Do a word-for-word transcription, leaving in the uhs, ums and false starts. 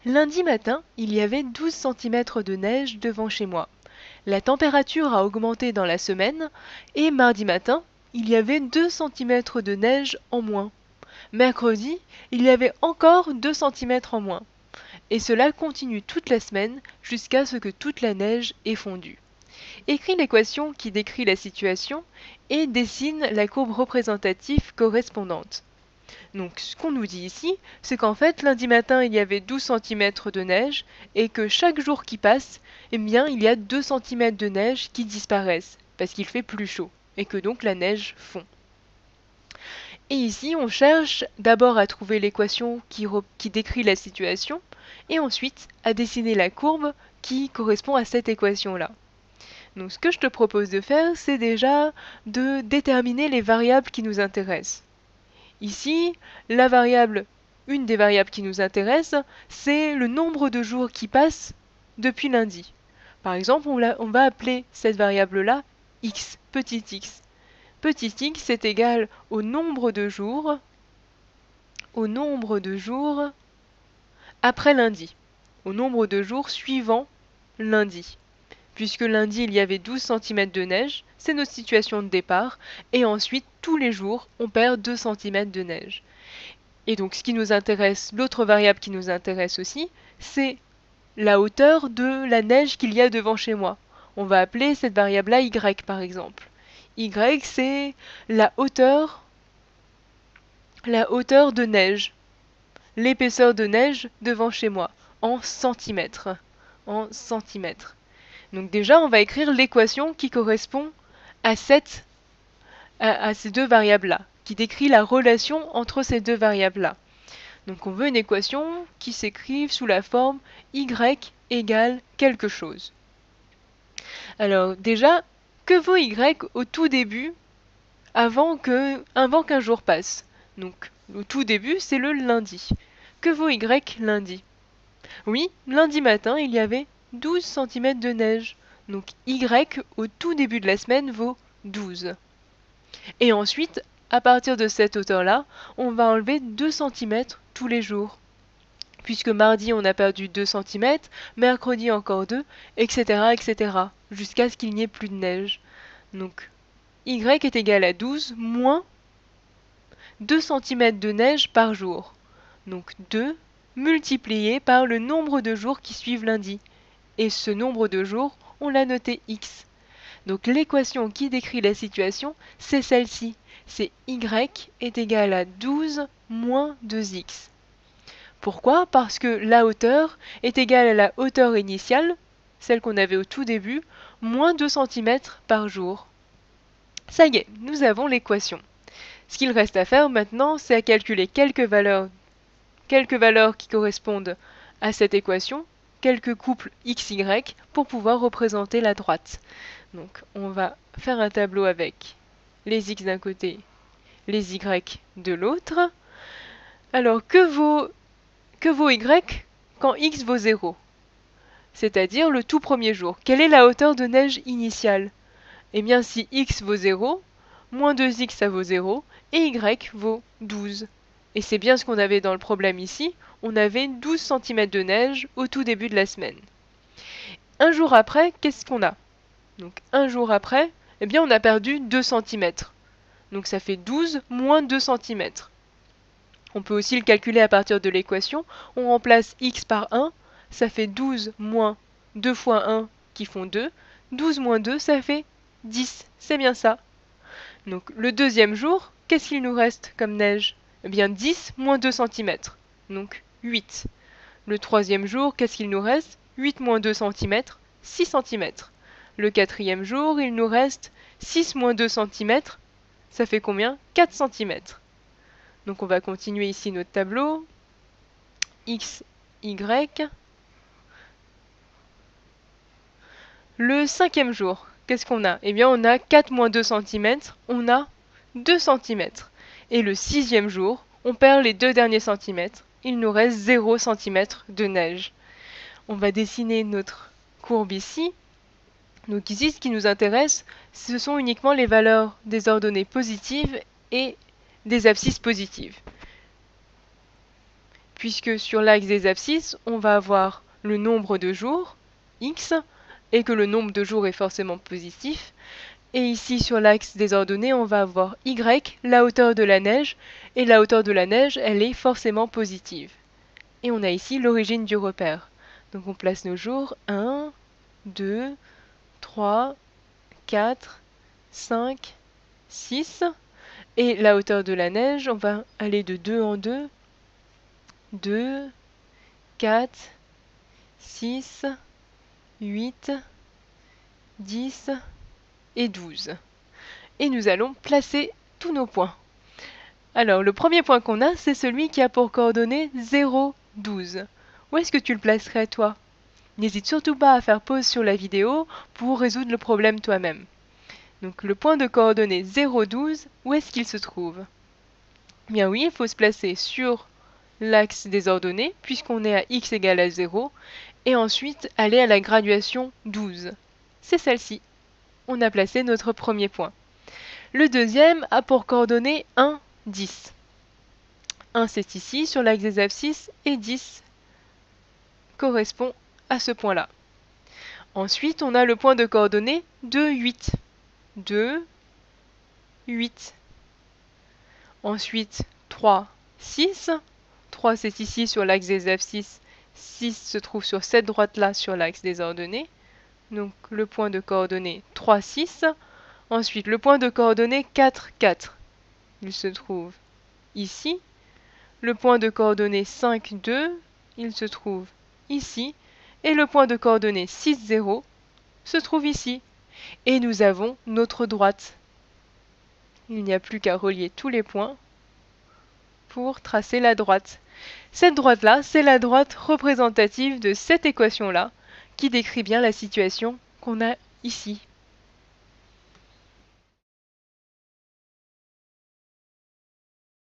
Lundi matin, il y avait douze centimètres de neige devant chez moi. La température a augmenté dans la semaine et mardi matin, il y avait deux centimètres de neige en moins. Mercredi, il y avait encore deux centimètres en moins. Et cela continue toute la semaine jusqu'à ce que toute la neige ait fondu. Écris l'équation qui décrit la situation et dessine la courbe représentative correspondante. Donc ce qu'on nous dit ici, c'est qu'en fait lundi matin il y avait douze centimètres de neige et que chaque jour qui passe, eh bien il y a deux centimètres de neige qui disparaissent parce qu'il fait plus chaud et que donc la neige fond. Et ici on cherche d'abord à trouver l'équation qui, qui décrit la situation et ensuite à dessiner la courbe qui correspond à cette équation-là. Donc ce que je te propose de faire, c'est déjà de déterminer les variables qui nous intéressent. Ici, la variable, une des variables qui nous intéresse, c'est le nombre de jours qui passent depuis lundi. Par exemple, on, on va appeler cette variable-là x, petit x. Petit x est égal au nombre de jours, au nombre de jours après lundi, au nombre de jours suivant lundi. Puisque lundi il y avait douze centimètres de neige, c'est notre situation de départ, et ensuite tous les jours on perd deux centimètres de neige. Et donc ce qui nous intéresse, l'autre variable qui nous intéresse aussi, c'est la hauteur de la neige qu'il y a devant chez moi. On va appeler cette variable-là y par exemple. Y c'est la hauteur, la hauteur de neige, l'épaisseur de neige devant chez moi, en centimètres. En centimètres. Donc déjà, on va écrire l'équation qui correspond à, cette, à, à ces deux variables-là, qui décrit la relation entre ces deux variables-là. Donc on veut une équation qui s'écrive sous la forme y égale quelque chose. Alors déjà, que vaut y au tout début, avant que, avant qu'un jour passe? Donc au tout début, c'est le lundi. Que vaut y lundi? Oui, lundi matin, il y avait douze centimètres de neige. Donc y au tout début de la semaine vaut douze. Et ensuite, à partir de cette hauteur-là, on va enlever deux centimètres tous les jours. Puisque mardi on a perdu deux centimètres, mercredi encore deux, et cetera et cetera. Jusqu'à ce qu'il n'y ait plus de neige. Donc y est égal à douze moins deux centimètres de neige par jour. Donc deux multiplié par le nombre de jours qui suivent lundi. Et ce nombre de jours, on l'a noté x. Donc l'équation qui décrit la situation, c'est celle-ci. C'est y est égal à douze moins deux x. Pourquoi? Parce que la hauteur est égale à la hauteur initiale, celle qu'on avait au tout début, moins deux centimètres par jour. Ça y est, nous avons l'équation. Ce qu'il reste à faire maintenant, c'est à calculer quelques valeurs, quelques valeurs qui correspondent à cette équation, quelques couples x, y, pour pouvoir représenter la droite. Donc on va faire un tableau avec les x d'un côté, les y de l'autre. Alors que vaut, que vaut y quand x vaut zéro? C'est-à-dire le tout premier jour. Quelle est la hauteur de neige initiale? Eh bien si x vaut zéro, moins deux x ça vaut zéro, et y vaut douze. Et c'est bien ce qu'on avait dans le problème ici, on avait douze centimètres de neige au tout début de la semaine. Un jour après, qu'est-ce qu'on a? Donc un jour après, eh bien on a perdu deux centimètres. Donc ça fait douze moins deux centimètres. On peut aussi le calculer à partir de l'équation. On remplace x par un, ça fait douze moins deux fois un qui font deux. douze moins deux, ça fait dix. C'est bien ça. Donc le deuxième jour, qu'est-ce qu'il nous reste comme neige? Eh bien dix moins deux centimètres. Donc huit. Le troisième jour, qu'est-ce qu'il nous reste? huit moins deux centimètres, six centimètres. Le quatrième jour, il nous reste six moins deux centimètres. Ça fait combien? quatre centimètres. Donc on va continuer ici notre tableau. X, Y. Le cinquième jour, qu'est-ce qu'on a? Eh bien on a quatre moins deux centimètres, on a deux centimètres. Et le sixième jour, on perd les deux derniers centimètres. Il nous reste zéro centimètre de neige. On va dessiner notre courbe ici. Donc ici, ce qui nous intéresse, ce sont uniquement les valeurs des ordonnées positives et des abscisses positives. puisque sur l'axe des abscisses, on va avoir le nombre de jours, x, et que le nombre de jours est forcément positif. Et ici, sur l'axe des ordonnées, on va avoir y, la hauteur de la neige, et la hauteur de la neige, elle est forcément positive. Et on a ici l'origine du repère. Donc on place nos jours, un, deux, trois, quatre, cinq, six. Et la hauteur de la neige, on va aller de deux en deux, deux, quatre, six, huit, dix et douze. Et nous allons placer tous nos points. Alors, le premier point qu'on a, c'est celui qui a pour coordonnées zéro, douze. Où est-ce que tu le placerais, toi? N'hésite surtout pas à faire pause sur la vidéo pour résoudre le problème toi-même. Donc, le point de coordonnées zéro, douze, où est-ce qu'il se trouve? Bien oui, il faut se placer sur l'axe des ordonnées, puisqu'on est à x égale à zéro, et ensuite aller à la graduation douze. C'est celle-ci. On a placé notre premier point. Le deuxième a pour coordonnées un, dix. un c'est ici, sur l'axe des abscisses, et dix correspond à ce point-là. Ensuite, on a le point de coordonnées deux, huit. deux, huit. Ensuite, trois, six. trois c'est ici sur l'axe des abscisses, six se trouve sur cette droite-là sur l'axe des ordonnées. Donc le point de coordonnées trois, six. Ensuite, le point de coordonnées quatre, quatre. Il se trouve ici. Le point de coordonnées cinq, deux. Il se trouve ici. Et le point de coordonnées six, zéro se trouve ici. Et nous avons notre droite. Il n'y a plus qu'à relier tous les points pour tracer la droite. Cette droite-là, c'est la droite représentative de cette équation-là, qui décrit bien la situation qu'on a ici.